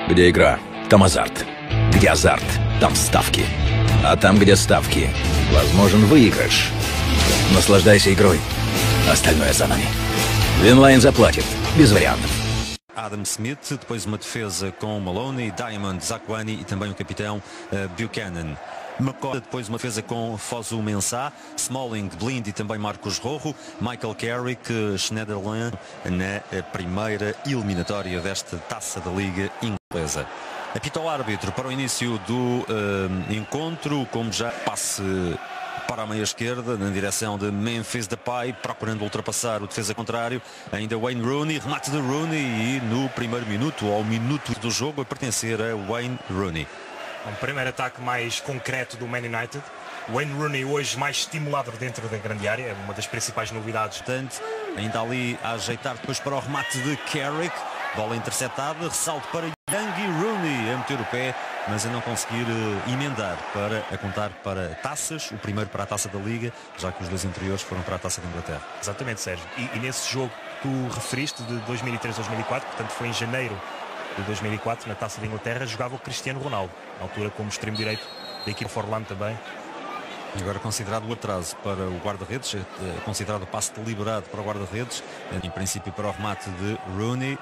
Где игра, там азарт. Где азарт, там ставки. А там, где ставки, возможен выигрыш. Наслаждайся игрой. Остальное за нами. Винлайн заплатит. Без вариантов. Adam Smith, depois uma defesa com Maloney, Diamond, Zakwani e também o capitão Buchanan. McCoy, depois uma defesa com Fosu Mensah, Smalling, Blind e também Marcos Rojo, Michael Carrick, Schneiderlin na primeira eliminatória desta Taça da Liga Inglesa. Apita o árbitro para o início do encontro, como já passe para a meia esquerda, na direção de Memphis Depay, procurando ultrapassar o defesa contrário. Ainda Wayne Rooney, remate de Rooney e no primeiro minuto, ao minuto do jogo, a pertencer a Wayne Rooney. Um primeiro ataque mais concreto do Man United. Wayne Rooney hoje mais estimulado dentro da grande área, é uma das principais novidades. Portanto, ainda ali a ajeitar depois para o remate de Carrick. Bola interceptada, ressalto para Young e Rooney a meter o pé, mas a não conseguir emendar para a contar para taças. O primeiro para a Taça da Liga, já que os dois anteriores foram para a Taça da Inglaterra. Exatamente, Sérgio. E nesse jogo que tu referiste, de 2003-2004, portanto foi em janeiro de 2004, na Taça da Inglaterra, jogava o Cristiano Ronaldo, na altura como extremo direito da equipe Forlan também. E agora considerado o atraso para o guarda-redes, considerado o passe deliberado para o guarda-redes, em princípio para o remate de Rooney.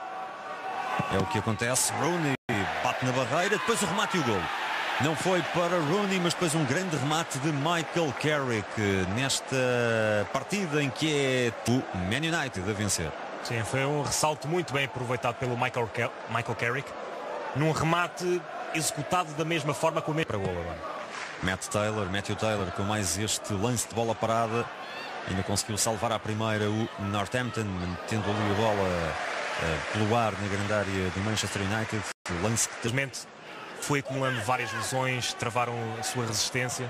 É o que acontece. Rooney bate na barreira, depois o remate e o golo. Não foi para Rooney, mas depois um grande remate de Michael Carrick nesta partida em que é o Man United a vencer. Sim, foi um ressalto muito bem aproveitado pelo Michael Carrick, num remate executado da mesma forma como ele para golo agora. Matthew Taylor com mais este lance de bola parada, ainda conseguiu salvar à primeira o Northampton, mantendo ali a bola pelo ar na grande área do Manchester United. O lance que simplesmente foi acumulando várias lesões, travaram a sua resistência.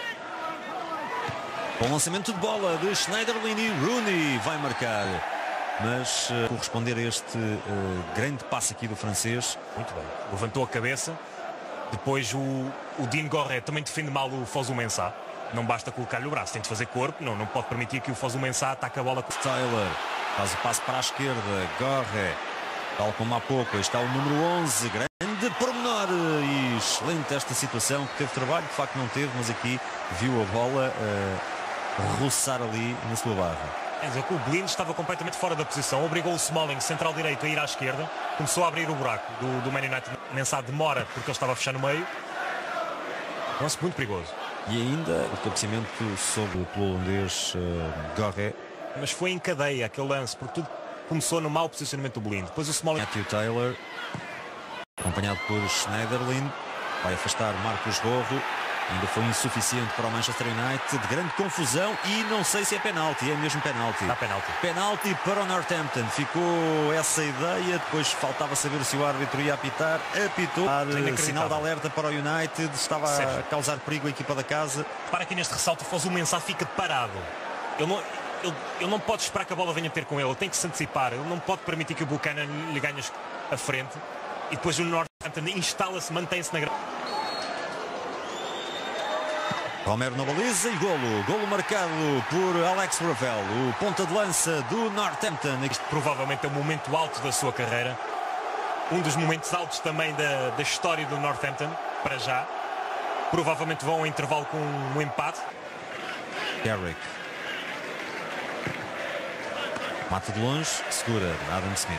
Bom lançamento de bola de Schneiderlin e Rooney vai marcar, mas corresponder a este grande passe aqui do francês. Muito bem, levantou a cabeça. Depois o Dean Gorret também defende mal o Fosu Mensah. Não basta colocar-lhe o braço, tem de fazer corpo. Não pode permitir que o Fosu Mensah ataque a bola. Taylor faz o passo para a esquerda, Gorret, tal como há pouco, está o número 11, grande pormenor e excelente esta situação, que teve trabalho, de facto não teve, mas aqui viu a bola roçar ali na sua barra. Quer dizer que o Blind estava completamente fora da posição, obrigou o Smalling, central direito, a ir à esquerda, começou a abrir o buraco do Man United. Mensah demora porque ele estava a fechar no meio. Lance muito perigoso. E ainda o cabeceamento sobre o holandês Gorret. Mas foi em cadeia aquele lance, porque tudo começou no mau posicionamento do Blind. Depois o Smalling. Matthew Taylor, acompanhado por Schneiderlin, vai afastar Marcos Rojo. Ainda foi insuficiente para o Manchester United, grande confusão e não sei se é penalti, é mesmo penalti. Dá penalti. Penalti para o Northampton, ficou essa ideia, depois faltava saber se o árbitro ia apitar, apitou. Sinal de alerta para o United, estava a causar perigo a equipa da casa. Para aqui neste ressalto, o Mensah fica parado. Ele não pode esperar que a bola venha ter com ele tem que se antecipar, ele não pode permitir que o Buchanan lhe ganhe a frente. E depois o Northampton instala-se, mantém-se na grande. Romero na baliza e golo marcado por Alex Ravel, o ponta de lança do Northampton. Este provavelmente é o momento alto da sua carreira, um dos momentos altos também da história do Northampton, para já. Provavelmente vão ao intervalo com um empate. Carrick mata de longe, segura Adam Smith.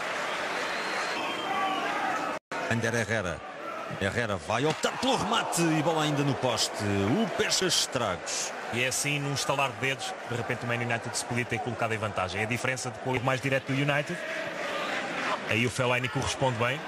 Ander Herrera vai optar pelo remate e bola ainda no poste. O Pecha estragos. E é assim, num estalar de dedos, de repente o Man United se podia ter colocado em vantagem. É a diferença de qualidade mais direto do United. Aí o Fellaini corresponde bem.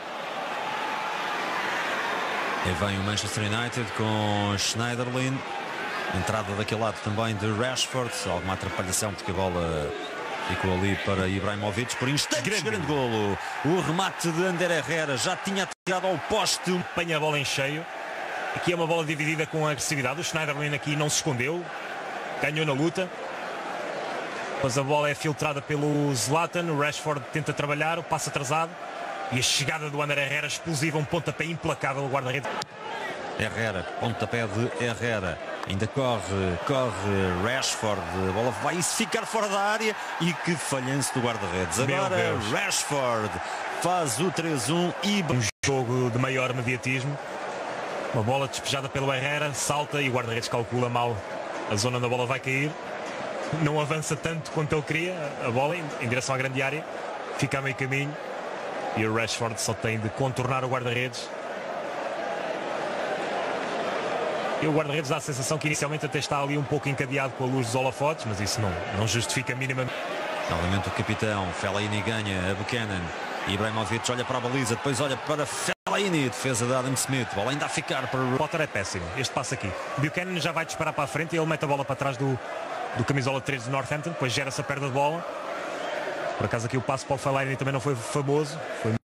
E vem o Manchester United com Schneiderlin. Entrada daquele lado também de Rashford. Alguma atrapalhação porque a bola ficou ali para Ibrahimovic por instantes. Grande golo. O remate de Ander Herrera já tinha tirado ao poste. Apanha a bola em cheio. Aqui é uma bola dividida com agressividade. O Schneiderlin aqui não se escondeu. Ganhou na luta. Mas a bola é filtrada pelo Zlatan. O Rashford tenta trabalhar. O passo atrasado. E a chegada do Ander Herrera explosiva. Um pontapé implacável. O guarda-redes. Herrera, pontapé de Herrera. Ainda corre Rashford, a bola vai ficar fora da área e que falhanço do guarda-redes. Agora Rashford faz o 3-1 e Um jogo de maior mediatismo. Uma bola despejada pelo Herrera, salta e o guarda-redes calcula mal a zona onde a bola vai cair. Não avança tanto quanto ele queria, a bola em direção à grande área. Fica a meio caminho e o Rashford só tem de contornar o guarda-redes. E o guarda-redes dá a sensação que inicialmente até está ali um pouco encadeado com a luz dos holofotes, mas isso não justifica minimamente. Novamente o capitão, Fellaini ganha a Buchanan. Ibrahimovic olha para a baliza, depois olha para Fellaini, defesa de Adam Smith, bola ainda a ficar para o Potter é péssimo, este passo aqui. Buchanan já vai disparar para a frente e ele mete a bola para trás do camisola 3 do Northampton, depois gera-se a perda de bola. Por acaso aqui o passo para o Fellaini também não foi famoso, foi